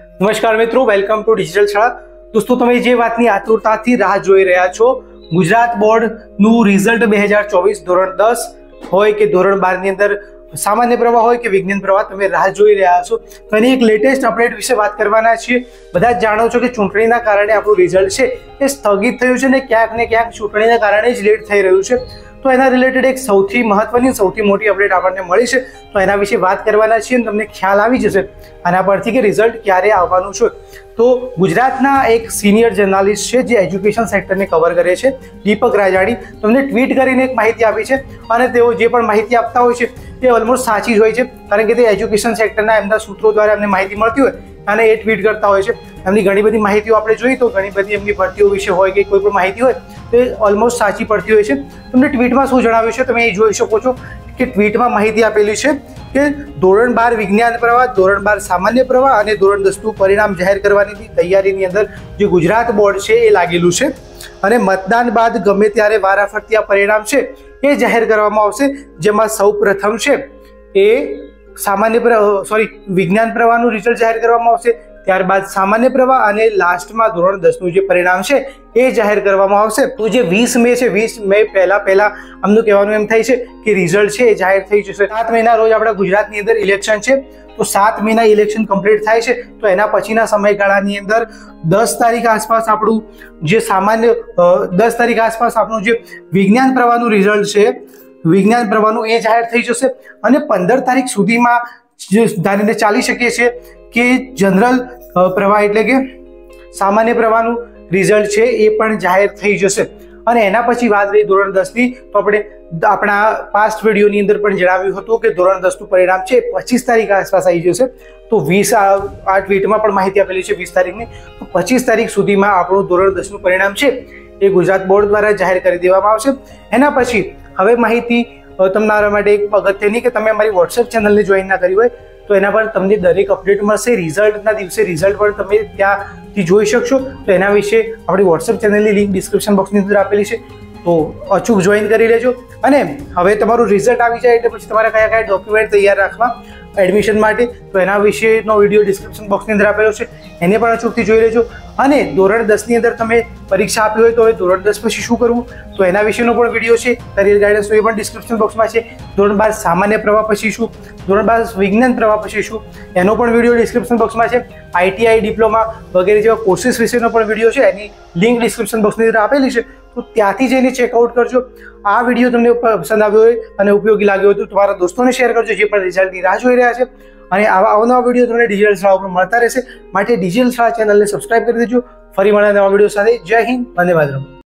નમસ્કાર મિત્રો, welcome to digital શાળા। દોસ્તો, તમે જે વાતની આતુરતાથી રાહ જોઈ રહ્યા છો, ગુજરાત બોર્ડનું રિઝલ્ટ 2024 ધોરણ 10 હોય કે ધોરણ 12 ની અંદર સામાન્ય પ્રવાહ હોય કે વિજ્ઞાન પ્રવાહ, તમે રાહ જોઈ રહ્યા છો તો એની એક લેટેસ્ટ અપડેટ વિશે વાત કરવાના છીએ। બધા જ જાણો છો કે ચૂંટણીના કારણે આપણું રિઝલ્ટ છે એ સ્થગિત થયું છે ને ક્યાંક ચૂંટણીના કારણે જ લેટ થઈ રહ્યું છે। તો એના રિલેટેડ એક સૌથી મહત્વની સૌથી મોટી અપડેટ આપણને મળી છે, તો એના વિશે વાત કરવાના છીએ અને તમને ખ્યાલ આવી જશે આના પરથી કે રિઝલ્ટ ક્યારે આવવાનું છે। તો ગુજરાતના એક સિનિયર જર્નાલિસ્ટ છે જે એજ્યુકેશન સેક્ટરને કવર કરે છે, દીપક રાજાણી, તમને ટ્વીટ કરીને એક માહિતી આપી છે અને તેઓ જે પણ માહિતી આપતા હોય છે તે ઓલમોસ્ટ સાચી જ હોય છે, કારણ કે તે એજ્યુકેશન સેક્ટરના એમના સૂત્રો દ્વારા એમને માહિતી મળતી હોય અને એ ટ્વીટ કરતા હોય છે। એમની ઘણી બધી માહિતીઓ આપણે જોઈએ તો ઘણી બધી એમની ભરતીઓ વિશે હોય કે કોઈ પણ માહિતી હોય તો એ ઓલમોસ્ટ સાચી પડતી હોય છે। તમને ટ્વીટમાં શું જણાવ્યું છે તમે એ જોઈ શકો છો કે ટ્વીટમાં માહિતી આપેલી છે કે ધોરણ 12 વિજ્ઞાન પ્રવાહ, ધોરણ 12 સામાન્ય પ્રવાહ અને ધોરણ 10નું પરિણામ જાહેર કરવાની તૈયારીની અંદર જે ગુજરાત બોર્ડ છે એ લાગેલું છે અને મતદાન બાદ ગમે ત્યારે વારાફરતી આ પરિણામ છે એ જાહેર કરવામાં આવશે, જેમાં સૌ પ્રથમ છે એ વિજ્ઞાન પ્રવાહનું રિઝલ્ટ જાહેર કરવામાં આવશે, ત્યારબાદ સામાન્ય પ્રવાહ અને લાસ્ટમાં ધોરણ 10નું જે પરિણામ છે એ જાહેર કરવામાં આવશે। તો જે 20 મે છે, 20 મે પહેલા આમનું કહેવાનું એમ થાય છે કે રિઝલ્ટ છે એ જાહેર થઈ જશે। 7 મેના રોજ આપણા ગુજરાતની અંદર ઇલેક્શન છે, તો 7 મેના ઇલેક્શન કમ્પ્લીટ થાય છે તો એના પછીના સમયગાળાની અંદર 10 તારીખ આસપાસ આપણું જે સામાન્ય 10 તારીખ આસપાસ આપણું જે વિજ્ઞાન પ્રવાહનું રિઝલ્ટ છે, વિજ્ઞાન પ્રવાહનું એ જાહેર થઈ જશે અને 15 તારીખ સુધીમાં જે ધારીને ચાલી શકીએ છીએ કે જનરલ પ્રવાહ એટલે કે સામાન્ય પ્રવાહનું રિઝલ્ટ છે એ પણ જાહેર થઈ જશે। અને એના પછી વાત રહી ધોરણ 10ની, તો આપણે આપણા પાસ્ટ વિડીયોની અંદર પણ જણાવ્યું હતું કે ધોરણ 10નું પરિણામ છે 25 તારીખ આસપાસ આવી જશે। તો 20 આ ટ્વીટમાં પણ માહિતી આપેલી છે 20 તારીખની, તો 25 તારીખ સુધીમાં આપણું ધોરણ 10નું પરિણામ છે એ ગુજરાત બોર્ડ દ્વારા જાહેર કરી દેવામાં આવશે। એના પછી હવે માહિતી તમારા માટે એક અગત્યની કે તમે અમારી વોટ્સએપ ચેનલને જોઈન ના કરી હોય તો એના પર તમને દરેક અપડેટ મળશે। રિઝલ્ટના દિવસે રિઝલ્ટ પણ તમે ત્યાંથી જોઈ શકશો। તો એના વિશે આપણી વોટ્સએપ ચેનલની લિંક ડિસ્ક્રિપ્શન બોક્સની અંદર આપેલી છે, તો અચૂક જોઈન કરી લેજો। અને હવે તમારું રિઝલ્ટ આવી જાય એટલે પછી તમારે કયા કયા ડોક્યુમેન્ટ તૈયાર રાખવા એડમિશન માટે, તો એના વિશેનો વિડીયો ડિસ્ક્રિપ્શન બોક્સની અંદર આપેલો છે, એને પણ અચૂકથી જોઈ લેજો। અને ધોરણ 10ની અંદર તમે પરીક્ષા આપી હોય તો હવે ધોરણ 10 પછી શું કરવું તો એના વિશેનો પણ વિડીયો છે, કરિયર ગાઈડન્સનો, એ પણ ડિસ્ક્રિપ્શન બોક્સમાં છે। ધોરણ 12 સામાન્ય પ્રવાહ પછી શું, ધોરણ 12 વિજ્ઞાન પ્રવાહ પછી શું, એનો પણ વિડીયો ડિસ્ક્રિપ્શન બોક્સમાં છે। ITI ડિપ્લોમા વગેરે જેવા કોર્સીસ વિશેનો પણ વિડીયો છે, એની લિંક ડિસ્ક્રિપ્શન બોક્સની અંદર આપેલી છે, તો ત્યાંથી જઈને ચેકઆઉટ કરજો। આ વિડીયો તમને પસંદ આવ્યો હોય અને ઉપયોગી લાગ્યો હોય તો તમારા દોસ્તોને શેર કરજો જે પણ રિઝલ્ટની રાહ જોઈ રહ્યા છે। અને આવા અવનવા વિડીયો તમને ડિજિટલ શાળા ઉપર મળતા રહેશે, માટે ડિજિટલ શાળા ચેનલને સબસ્ક્રાઇબ કરી દેજો। ફરી મળીએ નવા વિડીયો સાથે। જય હિન્દ, વંદે માતરમ।